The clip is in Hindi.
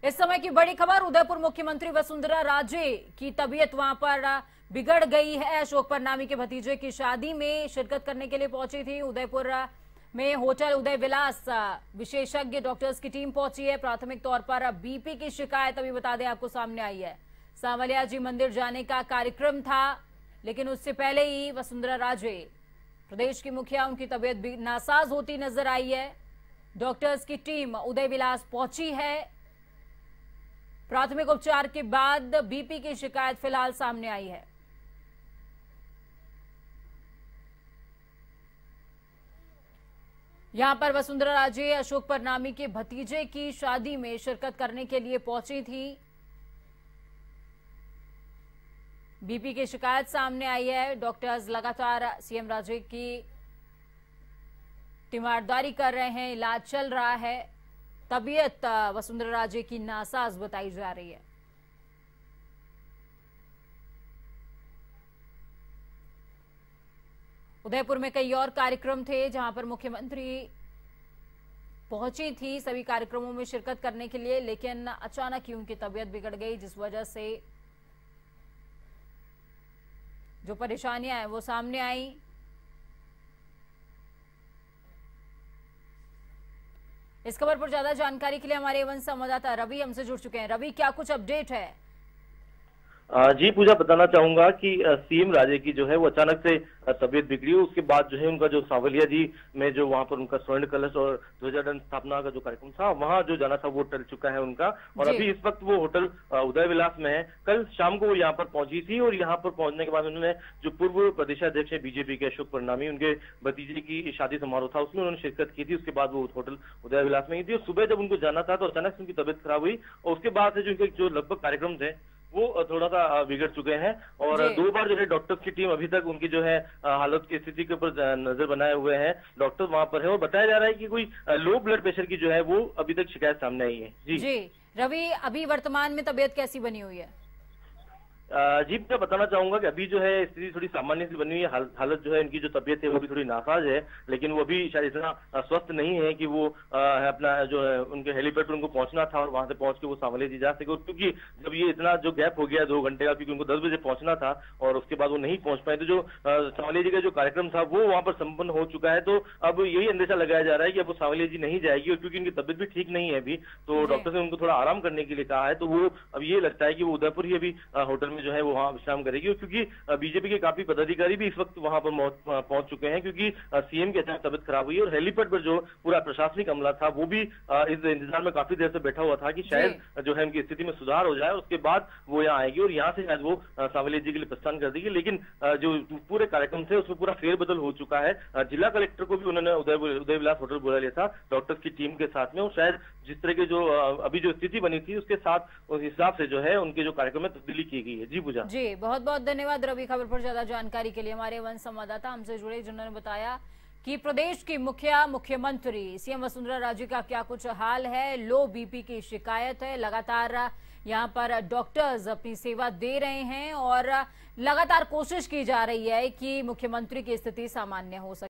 इस समय की बड़ी खबर, उदयपुर मुख्यमंत्री वसुंधरा राजे की तबीयत वहां पर बिगड़ गई है। अशोक परनामी के भतीजे की शादी में शिरकत करने के लिए पहुंची थी। उदयपुर में होटल उदय विलास विशेषज्ञ डॉक्टर्स की टीम पहुंची है। प्राथमिक तौर पर बीपी की शिकायत अभी बता दें आपको सामने आई है। सांवलिया जी मंदिर जाने का कार्यक्रम था, लेकिन उससे पहले ही वसुंधरा राजे, प्रदेश की मुखिया, उनकी तबीयत भी नासाज होती नजर आई है। डॉक्टर्स की टीम उदय विलास पहुंची है। प्राथमिक उपचार के बाद बीपी की शिकायत फिलहाल सामने आई है। यहां पर वसुंधरा राजे अशोक परनामी के भतीजे की शादी में शिरकत करने के लिए पहुंची थी। बीपी की शिकायत सामने आई है। डॉक्टर्स लगातार सीएम राजे की तीमारदारी कर रहे हैं, इलाज चल रहा है। तबीयत वसुंधरा राजे की नासाज बताई जा रही है। उदयपुर में कई और कार्यक्रम थे जहां पर मुख्यमंत्री पहुंची थी सभी कार्यक्रमों में शिरकत करने के लिए, लेकिन अचानक ही उनकी तबीयत बिगड़ गई, जिस वजह से जो परेशानियां हैं वो सामने आई। इस खबर पर ज्यादा जानकारी के लिए हमारे एवन संवाददाता रवि हमसे जुड़ चुके हैं। रवि, क्या कुछ अपडेट है? जी पूजा, बताना चाहूंगा कि सीएम राजे की जो है वो अचानक से तबीयत बिगड़ी। उसके बाद जो है उनका जो सांवलिया जी में जो वहां पर उनका स्वर्ण कलश और ध्वजारोहण स्थापना का जो कार्यक्रम था, वहां जो जाना था वो टल चुका है उनका। और अभी इस वक्त वो होटल उदय विलास में है। कल शाम को वो यहाँ पर पहुंची थी और यहाँ पर पहुंचने के बाद उन्होंने जो पूर्व प्रदेशाध्यक्ष है बीजेपी के अशोक परनामी, उनके भतीजे की शादी समारोह था, उसमें उन्होंने शिरकत की थी। उसके बाद वो होटल उदय विलास में ही थी और सुबह जब उनको जाना था तो अचानक से उनकी तबीयत खराब हुई और उसके बाद से जो उनके जो लगभग कार्यक्रम थे वो थोड़ा सा बिगड़ चुके हैं। और 2 बार जो है डॉक्टर्स की टीम अभी तक उनकी जो है हालत की स्थिति के ऊपर नजर बनाए हुए हैं। डॉक्टर वहां पर है और बताया जा रहा है कि कोई लो ब्लड प्रेशर की जो है वो अभी तक शिकायत सामने आई है। जी रवि, अभी वर्तमान में तबीयत कैसी बनी हुई है? जी मैं बताना चाहूंगा कि अभी जो है स्थिति थोड़ी सामान्य सी बनी हुई है। हालत जो है इनकी जो तबीयत है वो भी थोड़ी नासाज है, लेकिन वो भी शायद इतना स्वस्थ नहीं है कि वो अपना जो है उनके हेलीपैड पर उनको पहुंचना था और वहां से पहुंच के वो सांवलिया जी जा सके। क्योंकि जब ये इतना जो गैप हो गया 2 घंटे का, क्योंकि उनको 10 बजे पहुंचना था और उसके बाद वो नहीं पहुंच पाए, तो जो सांवलिया जी का जो कार्यक्रम था वो वहां पर संपन्न हो चुका है। तो अब यही अंदेशा लगाया जा रहा है कि अब वो सांवलिया जी नहीं जाएगी, और क्योंकि उनकी तबीयत भी ठीक नहीं है अभी, तो डॉक्टर ने उनको थोड़ा आराम करने के लिए कहा है। तो वो अब ये लगता है कि वो उदयपुर ही अभी होटल में जो है वो वहां विश्राम करेगी, क्योंकि बीजेपी के काफी पदाधिकारी भी इस वक्त वहां पर पहुंच चुके हैं, क्योंकि सीएम की अचानक तबीयत खराब हुई और हेलीपैड पर जो पूरा प्रशासनिक अमला था वो भी इस इंतजार में काफी देर से बैठा हुआ था कि शायद जो है उनकी स्थिति में सुधार हो जाए, उसके बाद वो यहाँ आएगी और यहाँ से शायद वो सांवलिया जी के लिए प्रस्थान कर देगी। लेकिन जो पूरे कार्यक्रम थे उसमें पूरा फेरबदल हो चुका है। जिला कलेक्टर को भी उन्होंने उदय विलास होटल बुला लिया था डॉक्टर्स की टीम के साथ में, और शायद जिस तरह की जो अभी जो स्थिति बनी थी उसके साथ उस हिसाब से जो है उनके जो कार्यक्रम में तब्दीली की गई है। जी पूजा। जी बहुत बहुत धन्यवाद रवि, खबर पर ज्यादा जानकारी के लिए हमारे वन संवाददाता हमसे जुड़े, जिन्होंने बताया कि प्रदेश की मुख्यमंत्री सीएम वसुंधरा राजे का क्या कुछ हाल है। लो बीपी की शिकायत है, लगातार यहां पर डॉक्टर्स अपनी सेवा दे रहे हैं और लगातार कोशिश की जा रही है कि मुख्यमंत्री की स्थिति सामान्य हो सके।